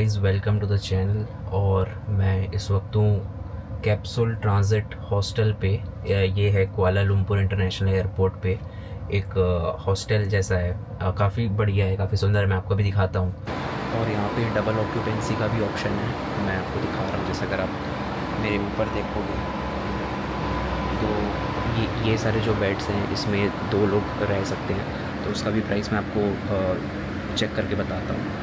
Guys, welcome to the channel. और मैं इस वक्त हूँ कैप्सूल ट्रांजिट हॉस्टल पे। ये है कुआलालंपुर इंटरनेशनल एयरपोर्ट पे एक हॉस्टल जैसा है। काफ़ी बढ़िया है, काफ़ी सुंदर। मैं आपको भी दिखाता हूँ। और यहाँ पे डबल ऑक्यूपेंसी का भी ऑप्शन है, मैं आपको दिखा रहा हूँ। जैसे अगर आप मेरे ऊपर देखोगे तो ये सारे जो बेड्स हैं इसमें 2 लोग रह सकते हैं। तो उसका भी प्राइस मैं आपको चेक करके बताता हूँ।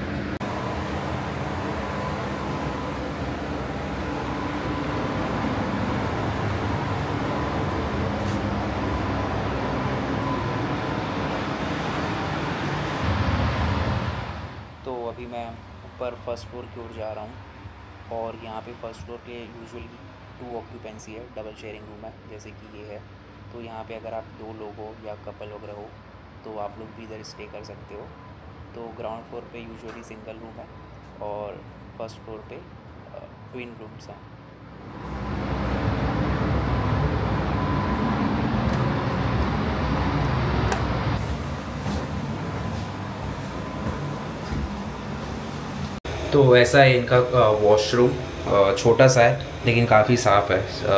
तो अभी मैं ऊपर फर्स्ट फ्लोर की ओर जा रहा हूँ और यहाँ पे फर्स्ट फ्लोर पे यूजुअली 2 ऑक्यूपेंसी है, डबल शेयरिंग रूम है जैसे कि ये है। तो यहाँ पे अगर आप 2 लोग हो या कपल वगैरह हो तो आप लोग भी इधर स्टे कर सकते हो। तो ग्राउंड फ्लोर पे यूजुअली सिंगल रूम है और फर्स्ट फ्लोर पे ट्विन रूम्स हैं। तो ऐसा है इनका वॉशरूम। छोटा सा है लेकिन काफ़ी साफ़ है।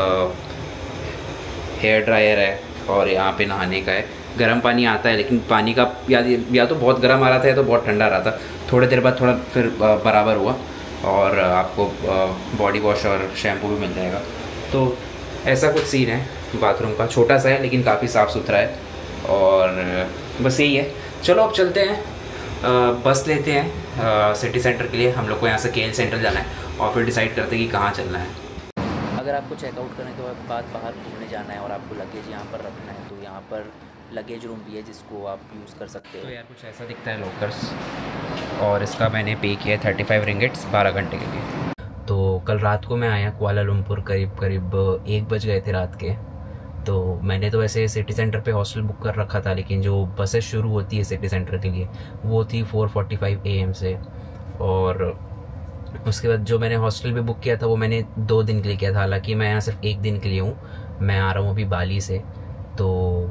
हेयर ड्रायर है और यहाँ पे नहाने का है। गर्म पानी आता है लेकिन पानी का या तो बहुत गर्म आ रहा था या तो बहुत ठंडा आ रहा था। थोड़ी देर बाद थोड़ा फिर बराबर हुआ और आपको बॉडी वॉश और शैम्पू भी मिल जाएगा। तो ऐसा कुछ सीन है बाथरूम का। छोटा सा है लेकिन काफ़ी साफ़ सुथरा है। और बस यही है। चलो अब चलते हैं, बस लेते हैं सिटी सेंटर के लिए। हम लोग को यहाँ से केएल सेंट्रल जाना है और फिर डिसाइड करते हैं कि कहाँ चलना है। अगर आपको चेकआउट करने के बाद बाहर घूमने जाना है और आपको लगेज यहाँ पर रखना है तो यहाँ पर लगेज रूम भी है जिसको आप यूज़ कर सकते हो। तो यार कुछ ऐसा दिखता है लॉकर्स। और इसका मैंने पे किया है 35 रिंगिट्स 12 घंटे के लिए। तो कल रात को मैं आया कुआलालंपुर, करीब 1 बज गए थे रात के। तो मैंने तो वैसे सिटी सेंटर पे हॉस्टल बुक कर रखा था, लेकिन जो बसेस शुरू होती है सिटी सेंटर के लिए वो थी 4:45 AM से। और उसके बाद जो मैंने हॉस्टल भी बुक किया था वो मैंने 2 दिन के लिए किया था। हालांकि मैं यहाँ सिर्फ 1 दिन के लिए हूँ, मैं आ रहा हूँ अभी बाली से। तो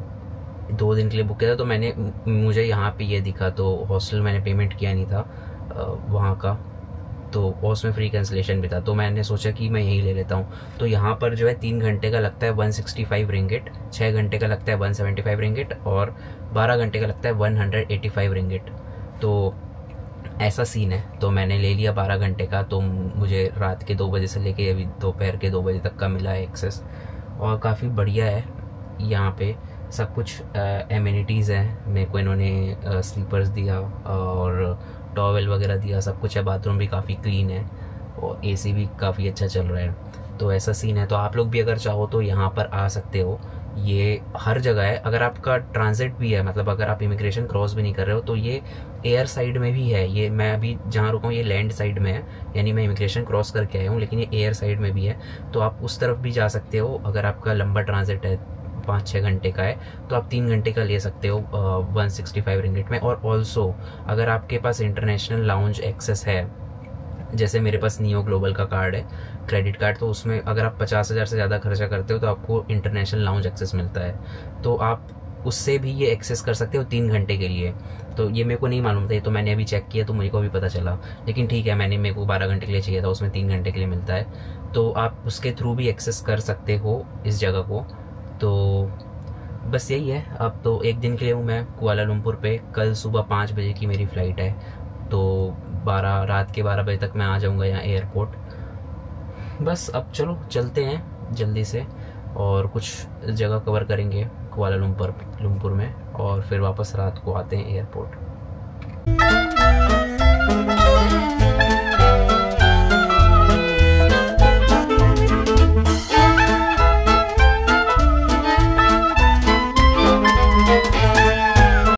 2 दिन के लिए बुक किया था। तो मुझे यहाँ पे ये दिखा, तो हॉस्टल मैंने पेमेंट किया नहीं था वहाँ का, तो उसमें फ्री कैंसिलेशन भी था। तो मैंने सोचा कि मैं यही ले लेता हूँ। तो यहाँ पर जो है 3 घंटे का लगता है 165 रिंगिट, 6 घंटे का लगता है 175 रिंगिट और 12 घंटे का लगता है 185 रिंगिट। तो ऐसा सीन है। तो मैंने ले लिया 12 घंटे का। तो मुझे रात के 2 बजे से लेके अभी दोपहर के 2 बजे तक का मिला है एक्सेस। और काफ़ी बढ़िया है यहाँ पे सब कुछ। एमिनिटीज़ हैं, मेरे को इन्होंने स्लीपर्स दिया और टॉवेल वगैरह दिया, सब कुछ है। बाथरूम भी काफ़ी क्लीन है और एसी भी काफ़ी अच्छा चल रहा है। तो ऐसा सीन है। तो आप लोग भी अगर चाहो तो यहाँ पर आ सकते हो। ये हर जगह है। अगर आपका ट्रांजिट भी है, मतलब अगर आप इमिग्रेशन क्रॉस भी नहीं कर रहे हो तो ये एयर साइड में भी है। ये मैं अभी जहाँ रुका हूँ ये लैंड साइड में है, यानी मैं इमिग्रेशन क्रॉस करके आया हूँ, लेकिन ये एयर साइड में भी है। तो आप उस तरफ भी जा सकते हो। अगर आपका लंबा ट्रांजिट है, 5-6 घंटे का है, तो आप 3 घंटे का ले सकते हो 165 रिंगिट में। और ऑल्सो अगर आपके पास इंटरनेशनल लाउंज एक्सेस है, जैसे मेरे पास नियो ग्लोबल का कार्ड है, क्रेडिट कार्ड, तो उसमें अगर आप 50,000 से ज़्यादा खर्चा करते हो तो आपको इंटरनेशनल लाउंज एक्सेस मिलता है। तो आप उससे भी ये एक्सेस कर सकते हो 3 घंटे के लिए। तो ये मेरे को नहीं मालूम था, ये तो मैंने अभी चेक किया तो मुझे को भी पता चला। लेकिन ठीक है, मेरे को 12 घंटे के लिए चाहिए था, उसमें 3 घंटे के लिए मिलता है। तो आप उसके थ्रू भी एक्सेस कर सकते हो इस जगह को। तो बस यही है। अब तो 1 दिन के लिए हूँ मैं कुआलालंपुर पे। कल सुबह 5 बजे की मेरी फ़्लाइट है, तो रात के 12 बजे तक मैं आ जाऊँगा यहाँ एयरपोर्ट। बस अब चलो चलते हैं जल्दी से और कुछ जगह कवर करेंगे कुआलालंपुर में और फिर वापस रात को आते हैं एयरपोर्ट।